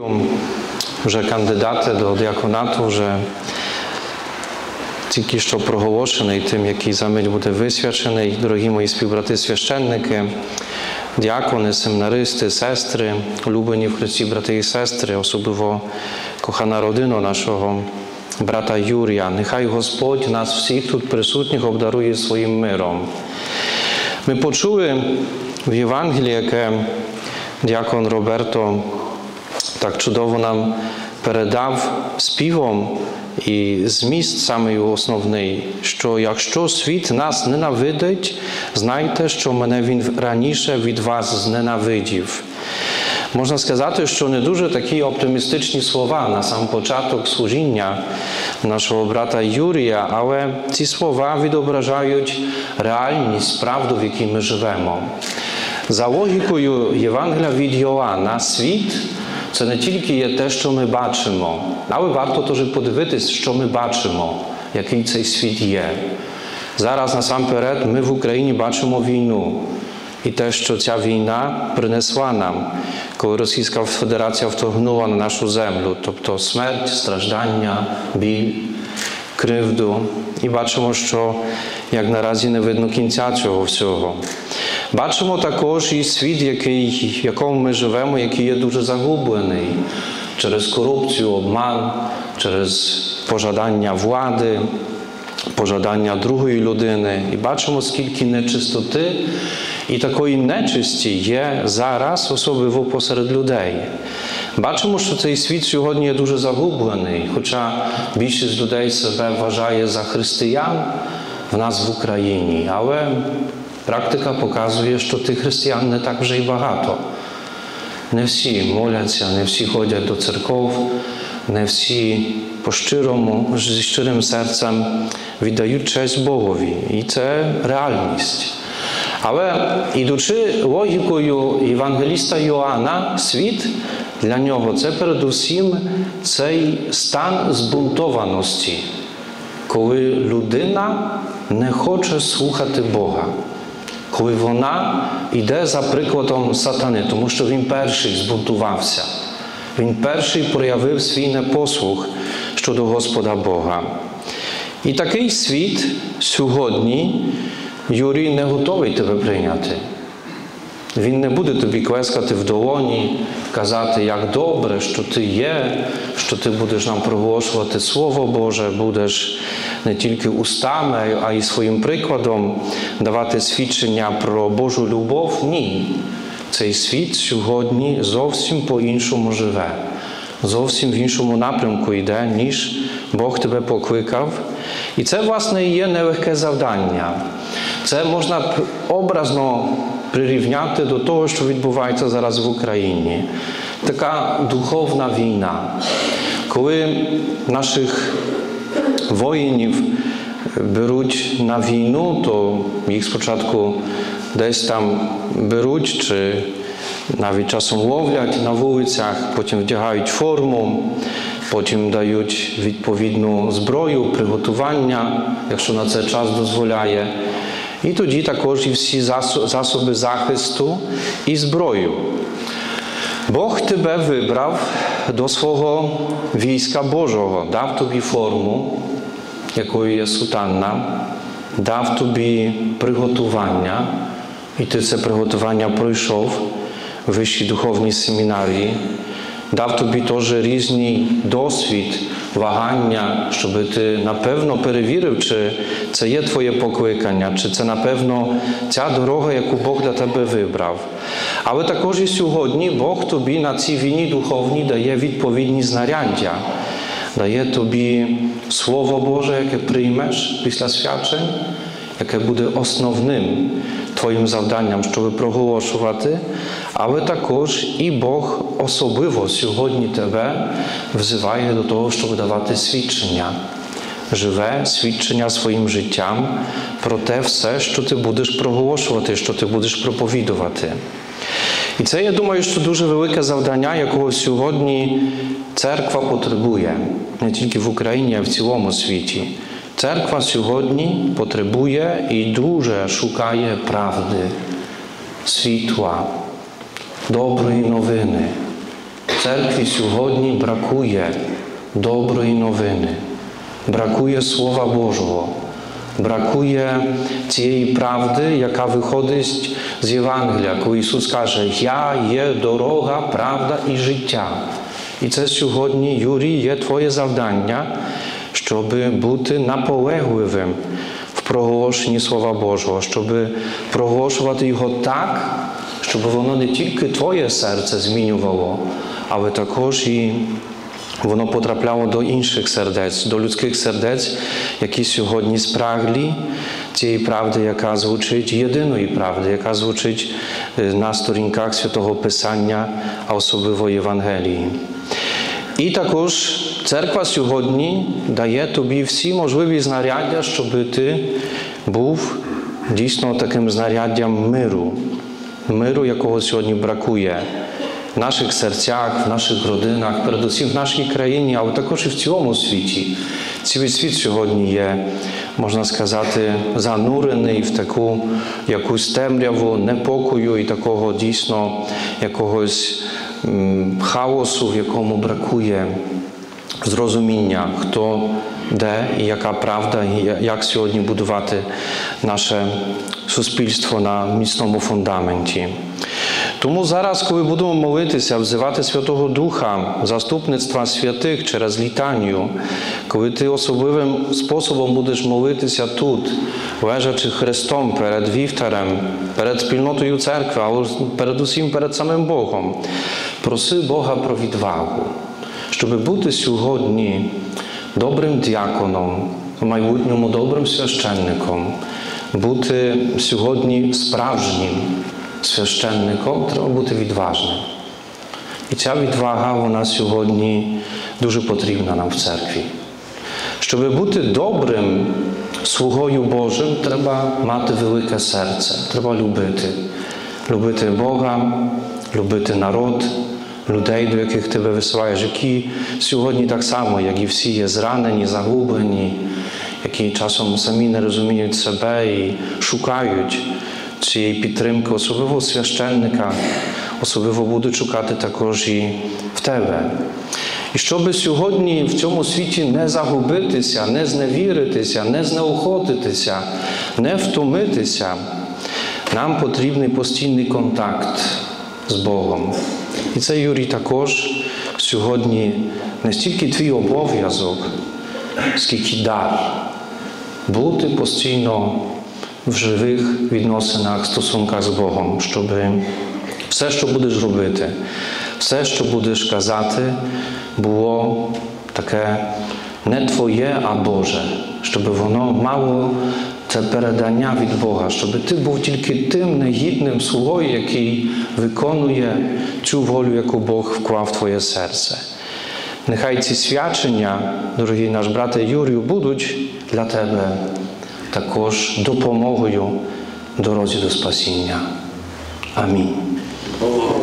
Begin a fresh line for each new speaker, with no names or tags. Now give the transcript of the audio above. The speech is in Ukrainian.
вже кандидати до діаконату, вже тільки що проголошений тим, який за мить буде висвячений. Дорогі мої співбрати священники, діакони, семінаристи, сестри, улюблені в Христі брати і сестри, особливо кохана родина нашого брата Юрія. Нехай Господь нас всіх тут присутніх обдарує своїм миром. Ми почули в Євангелії, яке діакон Роберто так чудово нам передав співом, і зміст саме основний, що якщо світ нас ненавидить, знайте, що мене він раніше від вас зненавидів. Можна сказати, що не дуже такі оптимістичні слова на сам початок служіння нашого брата Юрія, але ці слова відображають реальність, правду, в якій ми живемо. За логікою Євангелія від Йоанна, світ – це не тільки є те, що ми бачимо, але варто теж подивитись, що ми бачимо, який цей світ є. Зараз насамперед ми в Україні бачимо війну. І те, що ця війна принесла нам, коли Російська Федерація вторгнула на нашу землю, тобто смерть, страждання, біль, кривду. І бачимо, що як наразі не видно кінця цього всього. Бачимо також і світ, в якому ми живемо, який є дуже загублений через корупцію, обман, через пожадання влади, пожадання другої людини. І бачимо, скільки нечистоти і такої нечисті є зараз, особливо посеред людей. Бачимо, що цей світ сьогодні є дуже загублений, хоча більшість людей себе вважає за християн в нас в Україні. Але практика показує, що тих християн не так вже й багато. Не всі моляться, не всі ходять до церков, не всі по-щирому, зі щирим серцем віддають честь Богові. І це реальність. Але, ідучи логікою євангеліста Йоанна, світ для нього – це передусім цей стан збунтованості, коли людина не хоче слухати Бога, коли вона йде за прикладом сатани, тому що він перший збунтувався, він перший проявив свій непослух щодо Господа Бога. І такий світ сьогодні Юрій не готовий тебе прийняти. Він не буде тобі клескати в долоні, казати, як добре, що ти є, що ти будеш нам проголошувати Слово Боже, будеш не тільки устами, а й своїм прикладом давати свідчення про Божу любов. Ні. Цей світ сьогодні зовсім по-іншому живе. Зовсім в іншому напрямку йде, ніж Бог тебе покликав. І це, власне, і є нелегке завдання. Це можна образно прирівняти до того, що відбувається зараз в Україні. Така духовна війна. Коли наших воїнів беруть на війну, то їх спочатку десь там беруть, чи навіть часом ловлять на вулицях, потім вдягають форму, потім дають відповідну зброю, приготування, якщо на це час дозволяє. І тоді також і всі засоби захисту і зброю. Бог тебе вибрав до свого війська Божого, дав тобі форму, якою є сутанна, дав тобі приготування, і ти це приготування пройшов в вищій духовній семінарії, дав тобі теж різний досвід, вагання, щоб ти напевно перевірив, чи це є твоє покликання, чи це напевно ця дорога, яку Бог для тебе вибрав. Але також і сьогодні Бог тобі на цій війні духовній дає відповідні знаряддя, дає тобі Слово Боже, яке приймеш після свячень, яке буде основним твоїм завданням, щоб проголошувати, але також і Бог особливо сьогодні тебе взиває до того, щоб давати свідчення. Живе свідчення своїм життям про те все, що ти будеш проголошувати, що ти будеш проповідувати. І це, я думаю, що дуже велике завдання, якого сьогодні церква потребує. Не тільки в Україні, а в цілому світі. Церква сьогодні потребує і дуже шукає правди, світла, доброї новини. церкві сьогодні бракує доброї новини, бракує Слова Божого, бракує цієї правди, яка виходить з Євангелія, коли Ісус каже: «Я є дорога, правда і життя». І це сьогодні, Юрій, є твоє завдання, щоб бути наполегливим в проголошенні Слова Божого, щоб проголошувати його так, щоб воно не тільки твоє серце змінювало, але також і воно потрапляло до інших сердець, до людських сердець, які сьогодні спраглі цієї правди, яка звучить, єдиної правди, яка звучить на сторінках Святого Писання, а особливо Євангелії. І також церква сьогодні дає тобі всі можливі знаряддя, щоб ти був дійсно таким знаряддям миру, якого сьогодні бракує в наших серцях, в наших родинах, передусім в нашій країні, але також і в цілому світі. Цілий світ сьогодні є, можна сказати, занурений в таку якусь темряву, непокою і такого дійсно якогось хаосу, в якому бракує зрозуміння, хто, де і яка правда, і як сьогодні будувати наше суспільство на міцному фундаменті. Тому зараз, коли будемо молитися, взивати Святого Духа, заступництва святих через літанію, коли ти особливим способом будеш молитися тут, лежачи Христом перед вівтарем, перед спільнотою церкви, але передусім перед самим Богом, проси Бога про відвагу, щоб бути сьогодні добрим діаконом, в майбутньому добрим священником, бути сьогодні справжнім священником, треба бути відважним. І ця відвага, вона сьогодні дуже потрібна нам в церкві. Щоб бути добрим слугою Божим, треба мати велике серце, треба любити. Любити Бога, любити народ, людей, до яких тебе висилаєш, які сьогодні так само, як і всі, є зранені, загублені, які часом самі не розуміють себе і шукають цієї підтримки, особливо священника, особливо будуть шукати також і в тебе. І щоб сьогодні в цьому світі не загубитися, не зневіритися, не знеохотитися, не втомитися, нам потрібний постійний контакт з Богом. І це, Юрій, також сьогодні не стільки твій обов'язок, скільки дар бути постійно в живих відносинах, стосунках з Богом, щоб все, що будеш робити, все, що будеш казати, було таке не твоє, а Боже, щоб воно мало це передання від Бога, щоб ти був тільки тим негідним слугою, який виконує цю волю, яку Бог вклав в твоє серце. Нехай ці свячення, дорогий наш брате Юрію, будуть для тебе також допомогою в дорозі до спасіння. Амінь.